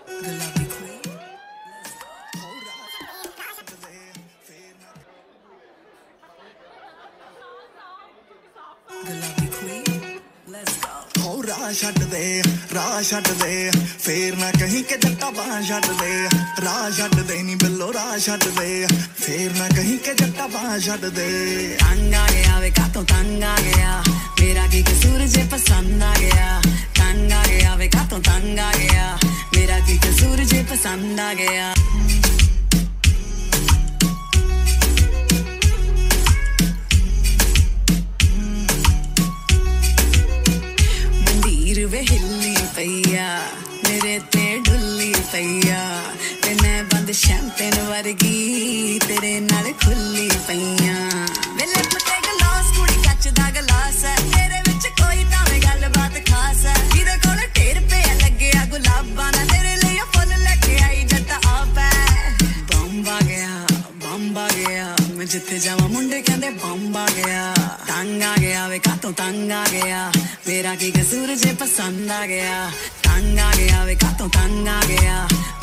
Guਲਾਬੀ queen Guਲਾਬੀ queen let's go ਹੋ ਰਾਹ ਛੱਡ ਦੇ ਫੇਰ ਨਾ ਕਹੀਂ ਕਿ ਜੱਟਾ ਬਾਹ ਛੱਡ ਦੇ ਰਾਹ ਛੱਡ ਦੇ ਨੀ ਬਿੱਲੋ ਰਾਹ ਛੱਡ ਦੇ ਫੇਰ ਨਾ ਕਹੀਂ ਕਿ ਜੱਟਾ ਬਾਹ ਛੱਡ ਦੇ ਤੰਗ ਆ ਗਿਆ ਵੇ ਕਾਤੋਂ ਤੰਗ ਆ ਗਿਆ ਮੇਰਾ ਕੀ ਕਸੂਰ ਜੇ ਪਸੰਦ ਆ ਗਿਆ ਤੰਗ ਆ ਗਿਆ ਵੇ ਕਾਤੋਂ ਤੰਗ ਆ ਗਿਆ ਮੇਰਾ ਕੀ ਕਸੂਰ ਜੇ ਪਸੰਦ ਆ ਗਿਆ ਮੰਦੀਰ ਵੇ ਹਿੱਲੀ ਪਈਆ ਮੇਰੇ ਤੇ ਡੁੱਲੀ ਪਈਆ ਤੇ ਮੈਂ ਬੰਦ ਸ਼ੈਂਪੇਨ ਵਰਗੀ ਤੇਰੇ ਨਾਲ ਖੁੱਲੀ ਪਈਆਂ ਵੇਲੇ ਪਟੇ ਗਲਾਸ ਕੁੜੀ ਕੱਚ ਦਾ ਗਲਾਸ ਹੈ ਤੇਰੇ ਵਿੱਚ ਕੋਈ ਤਾਂ ਵੇ ਗੱਲਬਾਤ ਖਾਸ ਹੈ ਜਿਹਦੇ ਕੋਲ ਢੇਰ ਪਿਆ ਲੱਗਿਆ ਗੁਲਾਬਾਂ ਦਾ ਤੇਰੇ ਲਈ ਫੁੱਲ ਲੈ ਕੇ ਆਈ ਜੱਟਾ ਆਪ ਹੈ ਬੰਬ ਆ ਗਿਆ ਮੈਂ ਜਿੱਥੇ ਜਾਵਾਂ ਮੁੰਡੇ ਕਹਿੰਦੇ ਬੰਬ ਆ ਗਿਆ ਵੇ ਕਾਤੋਂ ਤੰਗ ਆ ਗਿਆ ਮੇਰਾ ਕੀ ਕਸੂਰ ਜੇ ਪਸੰਦ ਆ ਗਿਆ ਤੰਗ ਆ ਗਿਆ ਵੇ ਕਾਤੋਂ ਤੰਗ ਆ ਗਿਆ